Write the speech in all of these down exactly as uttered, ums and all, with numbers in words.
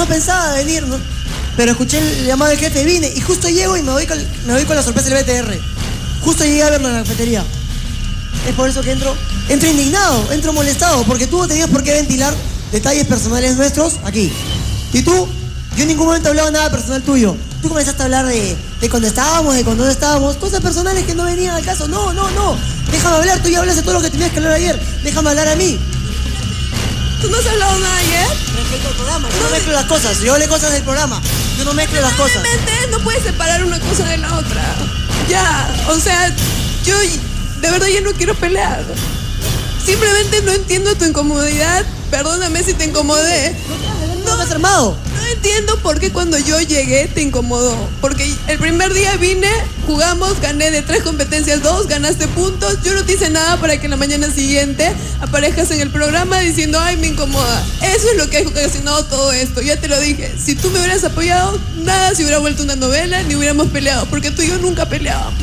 no pensaba venir, ¿no? Pero escuché el llamado del jefe, vine y justo llego y me voy con, me voy con la sorpresa del B T R. Justo llegué a verlo en la cafetería. Es por eso que entro, entro indignado, entro molestado, porque tú no tenías por qué ventilar detalles personales nuestros aquí. Y tú, yo en ningún momento he hablado nada personal tuyo. Tú comenzaste a hablar de, de cuando estábamos, de cuando no estábamos, cosas personales que no venían al caso. No, no, no. Déjame hablar, tú ya hablaste todo lo que tenías que hablar ayer. Déjame hablar a mí. ¿Tú no has hablado nada ayer? Respecto al programa, yo no mezclo las cosas. Yo hablé cosas del programa. Yo no mezclo las cosas. Realmente no puedes separar una cosa de la otra. Ya, o sea, yo de verdad ya no quiero pelear. Simplemente no entiendo tu incomodidad. Perdóname si te incomodé. No te has armado. No entiendo por qué cuando yo llegué te incomodó. Porque el primer día vine, jugamos, gané de tres competencias, dos, ganaste puntos. Yo no te hice nada para que la mañana siguiente aparezcas en el programa diciendo, ay, me incomoda. Eso es lo que ha ocasionado todo esto. Ya te lo dije. Si tú me hubieras apoyado, nada se hubiera vuelto una novela, ni hubiéramos peleado. Porque tú y yo nunca peleábamos.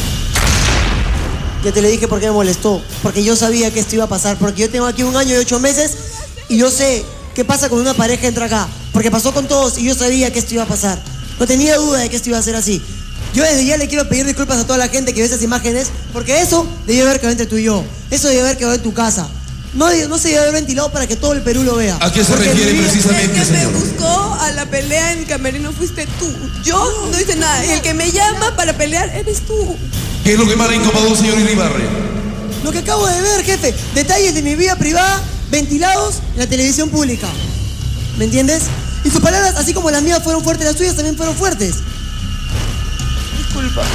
Ya te le dije por qué me molestó. Porque yo sabía que esto iba a pasar. Porque yo tengo aquí un año y ocho meses y yo sé qué pasa cuando una pareja entra acá. Porque pasó con todos y yo sabía que esto iba a pasar. No tenía duda de que esto iba a ser así. Yo desde ya le quiero pedir disculpas a toda la gente que ve esas imágenes, porque eso debió haber quedado entre tú y yo. Eso debió haber quedado en tu casa. No, no se debió haber ventilado para que todo el Perú lo vea. ¿A qué se Porque refiere mi- precisamente, El que señor? me buscó a la pelea en el camerino fuiste tú. Yo no hice nada. Y el que me llama para pelear eres tú. ¿Qué es lo que más le incomodó, señor Iribarren? Lo que acabo de ver, jefe. Detalles de mi vida privada ventilados en la televisión pública. ¿Me entiendes? Y sus palabras, así como las mías fueron fuertes, las tuyas también fueron fuertes. Disculpa.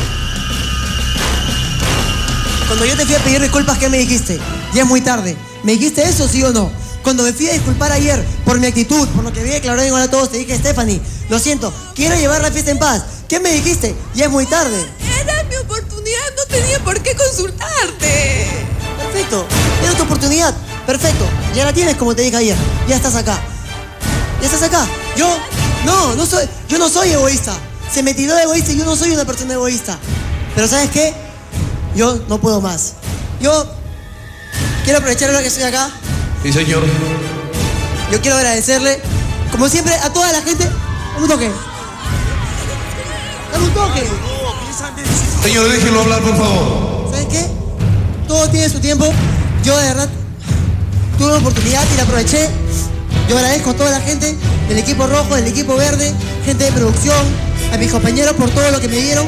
Cuando yo te fui a pedir disculpas, ¿qué me dijiste? Ya es muy tarde. ¿Me dijiste eso, sí o no? Cuando me fui a disculpar ayer por mi actitud, por lo que había declarado en Hola a Todos, te dije, Stephanie, lo siento, quiero llevar la fiesta en paz. ¿Qué me dijiste? Ya es muy tarde. Era mi oportunidad, no tenía por qué consultarte. Perfecto, era tu oportunidad. Perfecto, ya la tienes como te dije ayer. Ya estás acá. Ya estás acá. Yo, no, no soy, yo no soy egoísta. Se me tiró de egoísta y yo no soy una persona egoísta. Pero ¿sabes qué? Yo no puedo más. Yo quiero aprovechar ahora que estoy acá. Sí, señor. Yo quiero agradecerle, como siempre, a toda la gente. Dame un toque. Dame un toque. Señor, déjenlo hablar, por favor. ¿Sabes qué? Todo tiene su tiempo. Yo de verdad tuve una oportunidad y la aproveché. Yo agradezco a toda la gente del equipo rojo, del equipo verde, gente de producción, a mis compañeros por todo lo que me dieron.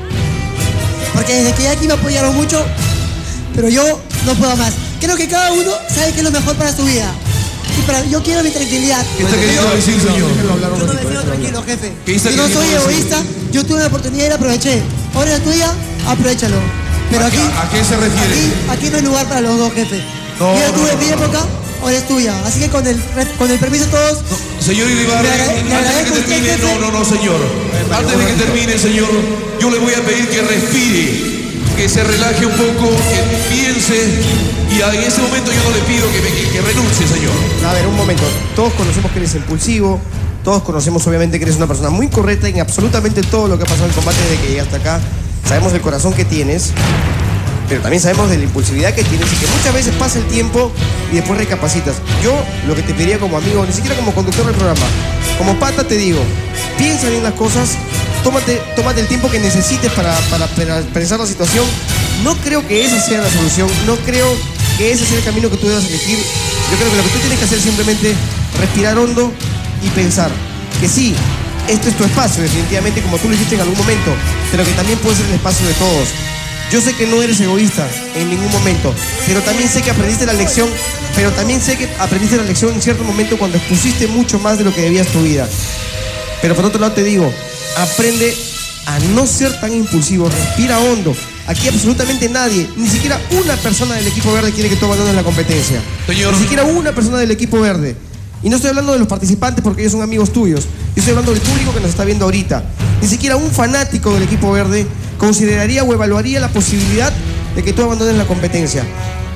Porque desde que ya aquí me apoyaron mucho, pero yo no puedo más. Creo que cada uno sabe qué es lo mejor para su vida. Y para, yo quiero mi tranquilidad. ¿Qué está queriendo decir, señor? Yo no me siento tranquilo, jefe. ¿Qué está Yo no soy queriendo decir? egoísta, yo tuve la oportunidad y la aproveché. Ahora es tuya, aprovechalo. Pero ¿A aquí, qué- a qué se refiere? Aquí, aquí no hay lugar para los dos, jefe. No, Yo ya no, tuve no, mi no. época, ahora es tuya. Así que con el, con el permiso de todos, Señor Iribarren, Le agra- le antes de agradezco que a usted, termine, jefe. no, no, no, señor. Antes de que termine, señor, yo le voy a pedir que respire, que se relaje un poco, que piense, y en ese momento yo no le pido que, me- que- que renuncie, señor. A ver, un momento. Todos conocemos que eres impulsivo, todos conocemos obviamente que eres una persona muy correcta en absolutamente todo lo que ha pasado en el combate desde que llegaste acá. Sabemos del corazón que tienes, pero también sabemos de la impulsividad que tienes y que muchas veces pasa el tiempo y después recapacitas. Yo lo que te pediría como amigo, ni siquiera como conductor del programa, como pata te digo, piensa bien las cosas, tómate, tómate el tiempo que necesites para, para, para pensar la situación. No creo que esa sea la solución, no creo que ese sea el camino que tú debas elegir. Yo creo que lo que tú tienes que hacer es simplemente respirar hondo y pensar que sí, esto es tu espacio, definitivamente, como tú lo hiciste en algún momento, pero que también puede ser el espacio de todos. Yo sé que no eres egoísta en ningún momento, pero también sé que aprendiste la lección, pero también sé que aprendiste la lección en cierto momento cuando expusiste mucho más de lo que debías tu vida. Pero por otro lado te digo, aprende a no ser tan impulsivo, respira hondo. Aquí absolutamente nadie, ni siquiera una persona del equipo verde quiere que tú abandones la competencia. Señor. Ni siquiera una persona del equipo verde. Y no estoy hablando de los participantes porque ellos son amigos tuyos. Yo estoy hablando del público que nos está viendo ahorita. Ni siquiera un fanático del equipo verde consideraría o evaluaría la posibilidad de que tú abandones la competencia.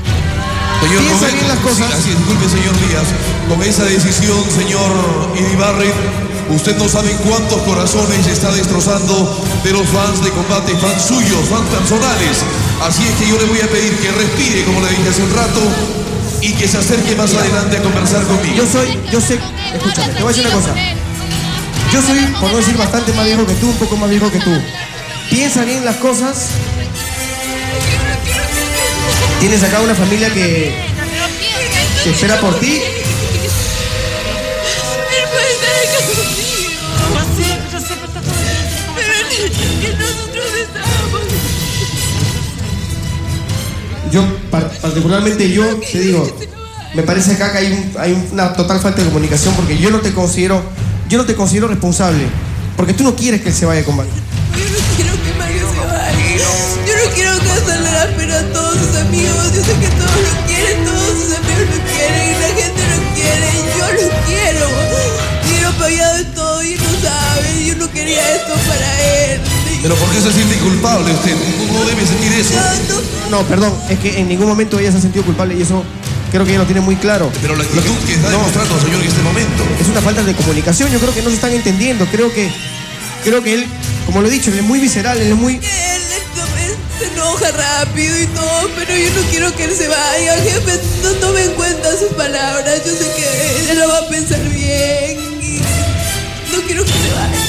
Señor, Piensa con- bien las sí, cosas. así es, disculpe, señor Díaz. Con esa decisión, señor Iribarren, usted no sabe cuántos corazones está destrozando de los fans de combate, fans suyos, fans personales. Así es que yo le voy a pedir que respire, como le dije hace un rato, y que se acerque más adelante a conversar conmigo. Yo soy, yo sé, escúchame, te voy a decir una cosa. Yo soy, por no decir bastante más viejo que tú, un poco más viejo que tú. Piensa bien las cosas. Tienes acá una familia que, que espera por ti. Yo, particularmente yo, te digo, me parece acá que hay, un, hay una total falta de comunicación porque yo no te considero, yo no te considero responsable, porque tú no quieres que él se vaya con Mario. Yo no quiero que Mario se vaya. Yo no quiero que hasta le da pena a todos sus amigos. Yo sé que todos lo quieren, todos sus amigos lo quieren, y la gente lo quiere, y yo lo quiero. Y lo he pagado en todo y no sabe, yo no quería esto para él. Pero ¿por qué se siente culpable usted? No, no debe sentir eso. No, perdón, es que en ningún momento ella se ha sentido culpable y eso creo que ella lo tiene muy claro. Pero la actitud que, que está no, demostrando, señor, en este momento es una falta de comunicación. Yo creo que no se están entendiendo. Creo que, creo que él, como lo he dicho, él es muy visceral, él es muy... Él se enoja rápido y todo, pero yo no quiero que él se vaya. Jefe, no tome en cuenta sus palabras. Yo sé que él lo va a pensar bien y no quiero que se vaya.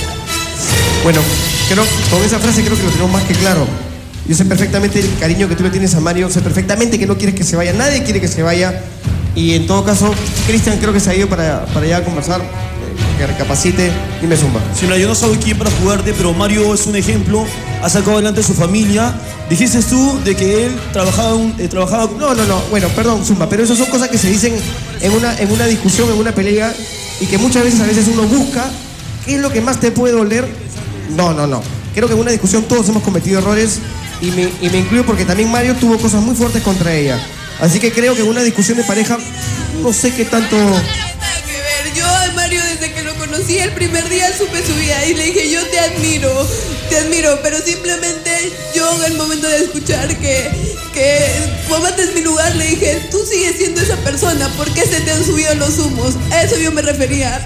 Bueno, creo, con esa frase creo que lo tenemos más que claro. Yo sé perfectamente el cariño que tú le tienes a Mario, sé perfectamente que no quieres que se vaya, nadie quiere que se vaya. Y en todo caso, Cristian creo que se ha ido para, para allá a conversar, eh, que recapacite. Dime, Zumba. Señora, yo no soy quien para jugarte, pero Mario es un ejemplo, ha sacado adelante a su familia. Dijiste tú de que él trabajaba... Un, eh, trabajaba... No, no, no, bueno, perdón, Zumba, pero esas son cosas que se dicen en una, en una discusión, en una pelea, y que muchas veces a veces uno busca qué es lo que más te puede doler. No, no, no. Creo que en una discusión todos hemos cometido errores y me, y me incluyo porque también Mario tuvo cosas muy fuertes contra ella. Así que creo que en una discusión de pareja no sé qué tanto... No tiene nada que ver. Yo a Mario desde que lo conocí el primer día supe su vida y le dije yo te admiro, te admiro, pero simplemente yo en el momento de escuchar que, que póngate en mi lugar le dije tú sigues siendo esa persona, ¿por qué se te han subido los humos? A eso yo me refería.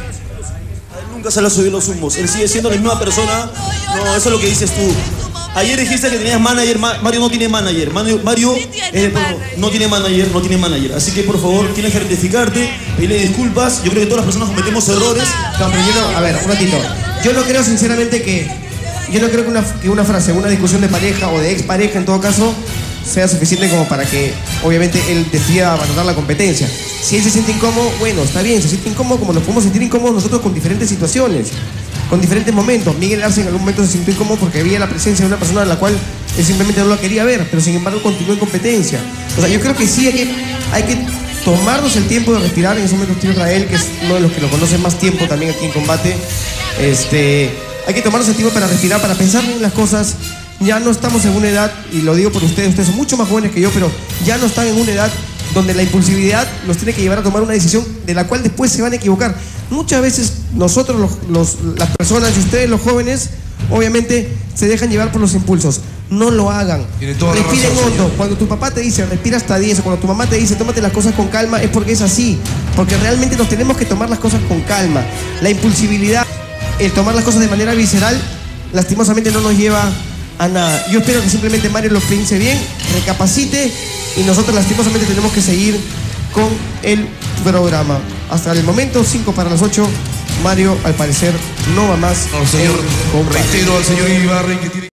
Nunca se le ha subido los humos. Él sigue siendo la misma persona. No, eso es lo que dices tú. Ayer dijiste que tenías manager. Mario no tiene manager. Mario, Mario Sí tiene es el pueblo. manager. No tiene manager, no tiene manager. Así que por favor, tienes que rectificarte, pedirle disculpas. Yo creo que todas las personas cometemos errores. No, pero yo no, a ver, un ratito. Yo no creo sinceramente que... Yo no creo que una, que una frase, una discusión de pareja o de expareja en todo caso, sea suficiente como para que, obviamente, él decida abandonar la competencia. Si él se siente incómodo, bueno, está bien, se siente incómodo como nos podemos sentir incómodos nosotros con diferentes situaciones, con diferentes momentos. Miguel Arce en algún momento se sintió incómodo porque había la presencia de una persona a la cual él simplemente no la quería ver, pero sin embargo continuó en competencia. O sea, yo creo que sí hay que, hay que tomarnos el tiempo de respirar. En ese momento estoy Israel, que es uno de los que lo conocen más tiempo también aquí en combate. Este, hay que tomarnos el tiempo para respirar, para pensar en las cosas. Ya no estamos en una edad, y lo digo por ustedes, ustedes son mucho más jóvenes que yo, pero ya no están en una edad donde la impulsividad los tiene que llevar a tomar una decisión de la cual después se van a equivocar. Muchas veces nosotros, los, los, las personas y ustedes, los jóvenes, obviamente se dejan llevar por los impulsos. No lo hagan. Tiene toda la Respiren razón, hondo. señor. Cuando tu papá te dice respira hasta diez, o cuando tu mamá te dice tómate las cosas con calma, es porque es así. Porque realmente nos tenemos que tomar las cosas con calma. La impulsividad, el tomar las cosas de manera visceral, lastimosamente no nos lleva a nada. Yo espero que simplemente Mario lo piense bien, recapacite, y nosotros lastimosamente tenemos que seguir con el programa. Hasta el momento, cinco para las ocho, Mario al parecer no va más. No, señor, en combate. reitero al señor Ibarri que tiene...